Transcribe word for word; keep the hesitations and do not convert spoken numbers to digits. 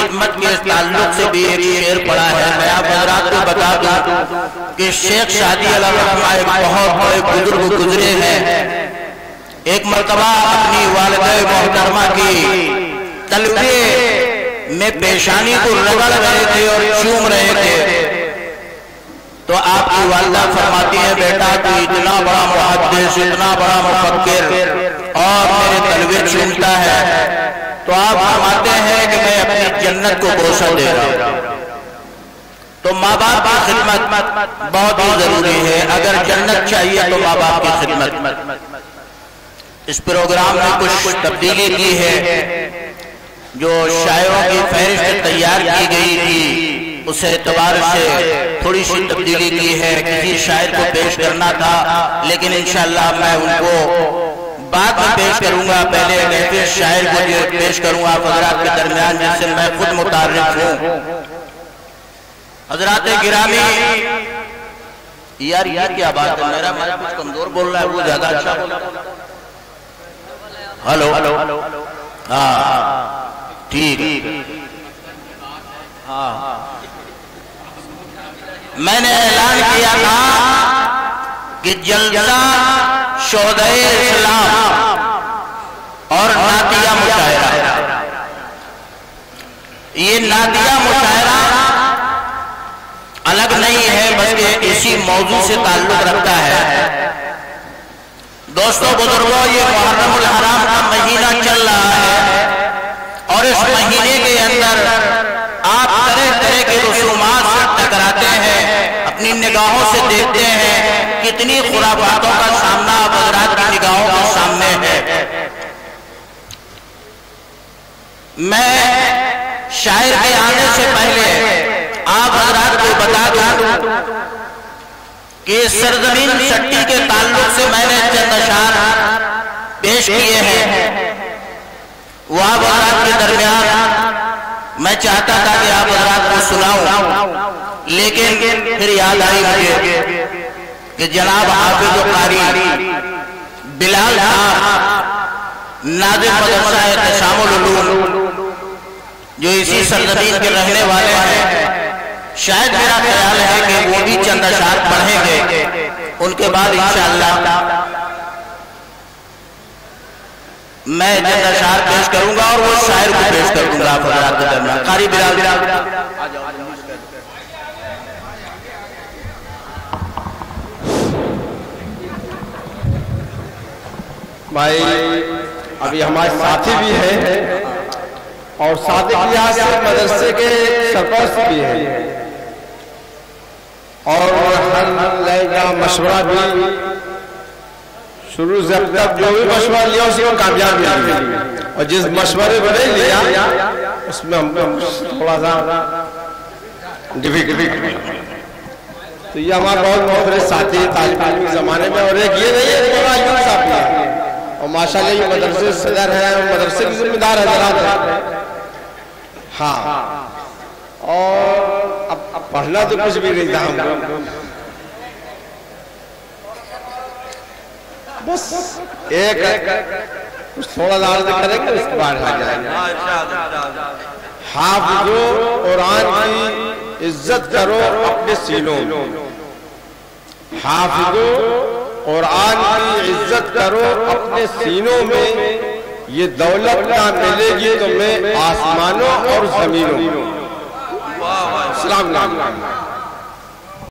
खिदमत के ताल्लुक से भी एक शेर पढ़ा है। मैं आप हज़रात को बता दूं कि शेख शादी अलैहिर्रहमा एक बहुत बड़े बुजुर्ग गुजरे हैं। एक मर्तबा अपनी वालिदा मोहतरमा की तलवे में पेशानी को रगड़ रहे थे और चूम रहे थे, तो आपकी वालिदा फरमाती है, बेटा तू इतना बड़ा मुहद्दिस, इतना बड़ा मुफक्किर और मेरे तलवे चूमता है, तो आप फरमाते हैं कि मैं अपनी जन्नत को बोसा दे रहा हूं। तो माँ बाप की खिदमत बहुत ही जरूरी है। अगर जन्नत चाहिए तो माँ बाप की खिदमत। इस प्रोग्राम में कुछ तब्दीली की है, जो शायरों की फहरिस्त तैयार की गई थी उस एतबार से थोड़ी सी तब्दीली की है। किसी शायर को पेश करना था, लेकिन इंशाअल्लाह मैं उनको बाद में पेश करूंगा। पहले एक ऐसे शायर को जो पेश करूंगा हज़रात के दरमियान, जिससे मैं खुद मुतारिफ हूँ। हज़रात गिरामी, यार यार क्या बात है, मेरा मेरा कुछ कमजोर बोल रहा है, वो ज्यादा अच्छा बोल रहा है। हेलो हेलो, हाँ ठीक। हाँ, मैंने ऐलान किया था कि जलसा शोहदाए इस्लाम और नातिया मुशायरा, ये नातिया मुशायरा अलग नहीं है, बल्कि इसी मौजू से ताल्लुक रखता है। दोस्तों बुजुर्गों, ये मुहर्रमुल हराम का महीना चल रहा है और इस महीने के अंदर आप तरह तरह के रसूमात से टकराते हैं, अपनी निगाहों से देखते हैं, कितनी खुराफातों का सामना आप हज़रात की निगाहों के सामने है। मैं शायर के आने से पहले आप हज़रात को बता दूं कि सरजमीन चट्टी के ताल्लुक से मैंने चंद अशार पेश किए हैं। वो आप हज़रात के दरमियान मैं चाहता था कि आप हज़रात को सुनाऊं, लेकिन फिर याद आई मुझे कि जनाब हाफिज़ कारी बिलाल साहब नाज़िम मदरसा इत्तिसामुल उलूम, जो इसी सरजमीन के रहने वाले हैं, शायद मेरा ख्याल है कि वो भी चंद अशार पढ़ेंगे। उनके बाद इंशाअल्लाह मैं चंद अशार पेश करूंगा और वो शायर को पेश कर दूंगा आप हज़रात के दरमियान। कारी बिलाल भाई, अभी हमारे साथी भी हैं और साथी के लिहाज से मदरसे के सरपरस्त भी हैं और हर नए का मशवरा भी शुरू से अब तक जो भी मशवरा लिया उसको कामयाब मिली, और जिस मशवरे को नहीं लिया उसमें हमको थोड़ा सा डिफिकल्ट। तो ये हमारे बहुत बहुत साथी तालिब इल्म के जमाने में, और एक ये नहीं है कि साथी है, और माशाल्लाह ये मदरसे सदर है और मदरसे की जिम्मेदार है। हाँ, और अब, अब पढ़ना तो कुछ भी नहीं था हमको, बस एक कुछ थोड़ा लाल करेंगे उसके बाद आ जाएंगे। हाफिज़ो कुरान की इज्जत करो अपने सीनों में, हाफिज़ो कुरान की इज्जत करो अपने सीनों में, ये दौलत ना मिलेगी तुम्हें आसमानों और जमीनों। सलाम।